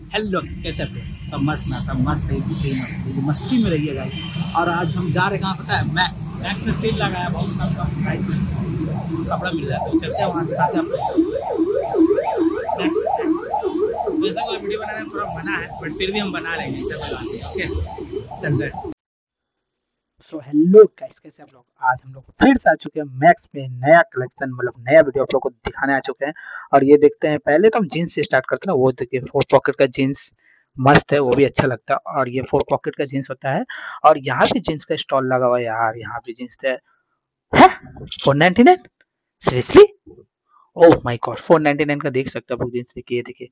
Hello, कैसे आप लोग? सब मस्त ना, सब मस्त है, सही मस्त, मस्ती में रहिएगा। और आज हम जा रहे कहाँ पता है? मैक्स में सेल लगाया, बहुत कम कम प्राइस में कपड़ा मिल रहा है, तो चलते हैं वहाँ, दिखाते हैं आपको। वैसे कोई वीडियो बनाने में थोड़ा मना है, बट फिर भी हम बना लेंगे, इसे बनाते हैं। ओके, चलते हैं। सो हेलो गाइस, कैसे आप लोग? आज हम लोग फिर से आ चुके हैं मैक्स पे नया कलेक्शन, मतलब नया वीडियो आप लोग को दिखाने आ चुके हैं। और ये देखते हैं, पहले तो हम जीन्स से स्टार्ट करते हैं ना। वो देखिए, फोर पॉकेट का जीन्स मस्त है, वो भी अच्छा लगता है। और ये फोर पॉकेट का जीन्स होता है। और यहाँ पे जीन्स का स्टॉल लगा हुआ है यार, यहाँ पे जीन्स है। 499? सीरियसली? ओह माय गॉड, 499 का देख सकते हैं आप लोग जीन्स। देखिए देखिए,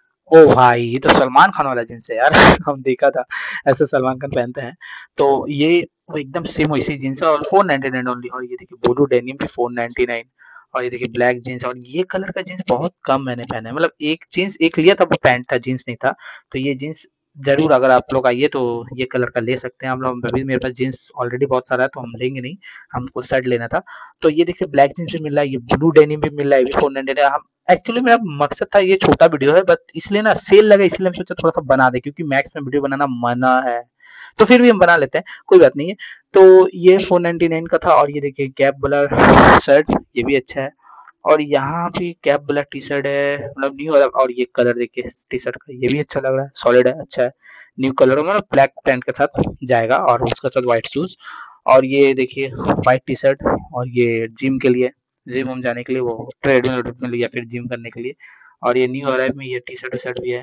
ओ भाई, ये तो सलमान खान वाला जींस है यार। हम देखा था, ऐसे सलमान खान पहनते हैं। तो ये वो एकदम सेम वैसी जींस है, और 499 ओनली। और ये देखिए ब्लू डेनिम भी 499। और ये देखिए ब्लैक जींस, और ये कलर का जींस बहुत कम मैंने पहना है। मतलब एक जींस एक लिया था, वो पैंट था, जींस नहीं था। तो ये जींस जरूर, अगर आप लोग आइए तो ये कलर का ले सकते हैं हम लोग। अभी मेरे पास जींस ऑलरेडी बहुत सारा है, तो हम लेंगे नहीं, हमको शर्ट लेना था। तो ये देखिए ब्लैक जींस भी मिल रहा है, ये ब्लू डेनिम भी मिल रहा है, ये भी 499। हम एक्चुअली मेरा मकसद था, ये छोटा वीडियो है बट इसलिए ना सेल लगा, इसलिए हम सोचा थोड़ा सा बना दे, क्योंकि मैक्स में वीडियो बनाना मना है। तो फिर भी हम बना लेते हैं, कोई बात नहीं है। तो ये 499 का था। और ये देखिए कैप वाला शर्ट, ये भी अच्छा है। और यहाँ भी कैप वाला टी शर्ट है, मतलब न्यू वाला। और ये कलर देखिए टी शर्ट का, ये भी अच्छा लग रहा है, सॉलिड है, अच्छा है। न्यू कलर, मतलब ब्लैक पैंट के साथ जाएगा, और उसके साथ व्हाइट शूज। और ये देखिए व्हाइट टी शर्ट। और ये जिम के लिए, जिम हम जाने के लिए, वो ट्रेडमिल में या फिर जिम करने के लिए। और ये न्यू अराइव में ये टी शर्ट शर्ट भी है।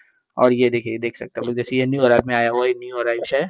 और ये देखिए, देख सकते हो जैसे ये न्यू अराइव में आया हुआ, ये न्यू अराइव है।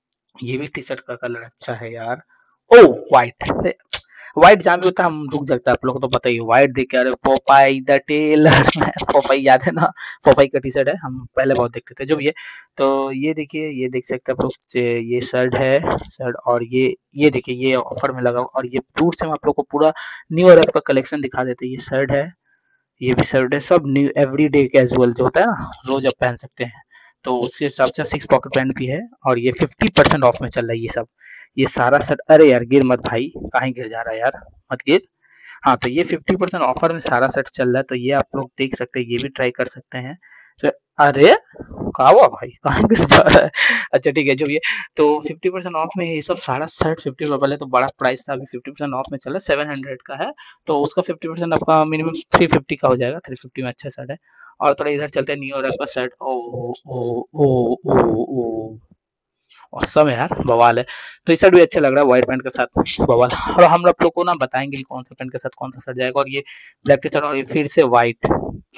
ये भी टी शर्ट का कलर अच्छा है यार। ओ व्हाइट, व्हाइट जहाँ भी होता है हम रुक जाता है, आप लोग को तो पता ही है। व्हाइट देख के, अरे पोपाई द टेलर पोपाई याद है ना? पोपाई का टी शर्ट है, हम पहले बहुत देखते थे जो भी है। तो ये देखिए, ये देख सकते हैं आप लोग, ये शर्ट है, शर्ट। और ये देखिए, ये ऑफर में लगा हुआ। और ये दूर से हम आप लोग को पूरा न्यू ईयर का कलेक्शन दिखा देते हैं। ये शर्ट है, ये भी शर्ट है, सब न्यू एवरीडे कैजुअल जो होता है ना, रोज आप पहन सकते हैं। तो उसके हिसाब से सिक्स पॉकेट पैंट भी है। और ये 50% ऑफ में चल रहा है ये सब। ये सारा शर्ट, अरे यार गिर मत भाई, कहीं गिर जा रहा है यार, मत गिर। हाँ, तो ये 50% ऑफर में सारा सेट चल रहा है, तो ये आप लोग देख सकते हैं, ये भी ट्राई कर सकते हैं। तो अरे कहा हुआ भाई, कहाँ गिर जा रहा है? अच्छा ठीक है, जो ये, तो 50% ऑफ में ये सब सारा सेट 50, पहले तो बड़ा प्राइस था, अभी 50% ऑफ में चला है, 700 का है। तो उसका 50% आपका मिनिमम 350 का हो जाएगा, 350 में अच्छा सेट है। और थोड़ा इधर चलते हैं, न्यू ईयर का सेट। ओ ओ ओ ओ ओ औसम है यार, बवाल है। तो इस शर्ट भी अच्छा लग रहा है व्हाइट पैंट के साथ, बवाल। और हम लोग को ना बताएंगे कि कौन सा पैंट के साथ कौन सा शर्ट जाएगा। और ये ब्लैक टी शर्ट, और ये फिर से व्हाइट,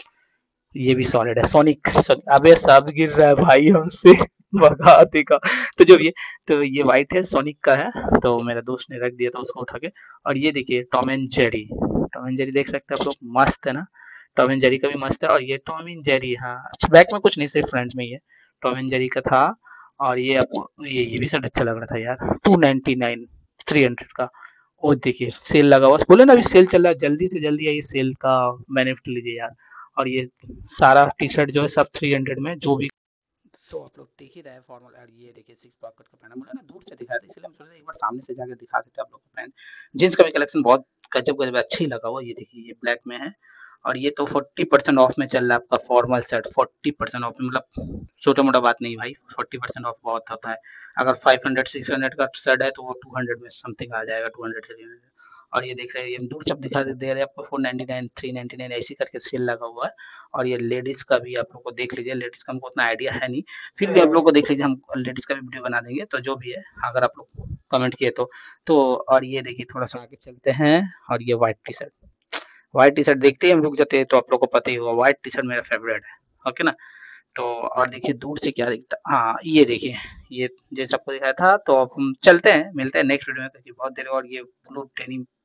ये भी सॉलिड है। सोनिक, अबे सब गिर रहा है भाई हमसे भगा देगा। तो जो ये, तो ये व्हाइट है, सोनिक का है। तो मेरा दोस्त ने रख दिया था उसको उठा के। और ये देखिए Tom and Jerry, Tom and Jerry देख सकते हैं आप लोग, मस्त है ना? टॉम एंड जेरी का भी मस्त है। और ये टॉम एंड जेरी, हाँ, बैक में कुछ नहीं, सिर्फ फ्रंट में ही है। टॉम एंड जेरी का था। और ये आपको, ये भी शर्ट अच्छा लग रहा था यार, 299, 300 का। वो देखिए सेल लगा हुआ, बोले ना अभी सेल चल रहा है, जल्दी से जल्दी आइए, सेल का बेनिफिट लीजिए यार। और ये सारा टी शर्ट जो है सब 300 में, जो भी। सो आप लोग देख ही रहे हैं फॉर्मल। और ये देखिए सिक्स पॉकेट का पहना, मुझे ना दूर से दिखा था, इसलिए हम सोचे एक बार सामने से जाकर दिखा देते आप लोग को पैंट। जींस का भी कलेक्शन बहुत गजब गजब अच्छा ही लगा हुआ। ये देखिए, ये ब्लैक में है। और ये तो 40% ऑफ में चल रहा है आपका फॉर्मल सेट, 40% ऑफ में, मतलब छोटा मोटा बात नहीं भाई, 40% ऑफ बहुत होता है। अगर 500 600 का सेट है, तो वो 200 में समथिंग आ जाएगा, 200 300। और ये देख रहे हैं, ये दूर से दिखा दे रहे हैं आपको, 499 399 ऐसी करके सेल लगा हुआ है। और ये लेडीज का भी आप लोग को देख लीजिए, लेडीज का हमको उतना आइडिया है नहीं, फिर भी आप लोग को देख लीजिए, हम लेडीज का भी वीडियो बना देंगे, तो जो भी है, अगर आप लोग कमेंट किए तो। और ये देखिए थोड़ा सा आगे चलते हैं। और ये white T shirt, white T shirt देखते ही हम रुक जाते हैं, तो आप लोग को पता ही होगा, व्हाइट टी शर्ट मेरा फेवरेट है। ओके ना? तो और देखिए दूर से क्या दिखता, हाँ ये देखिए, ये जैसे आपको दिखाया था। तो अब हम चलते हैं, मिलते हैं नेक्स्ट वीडियो में, क्योंकि बहुत देर। और ये ब्लू डेनिम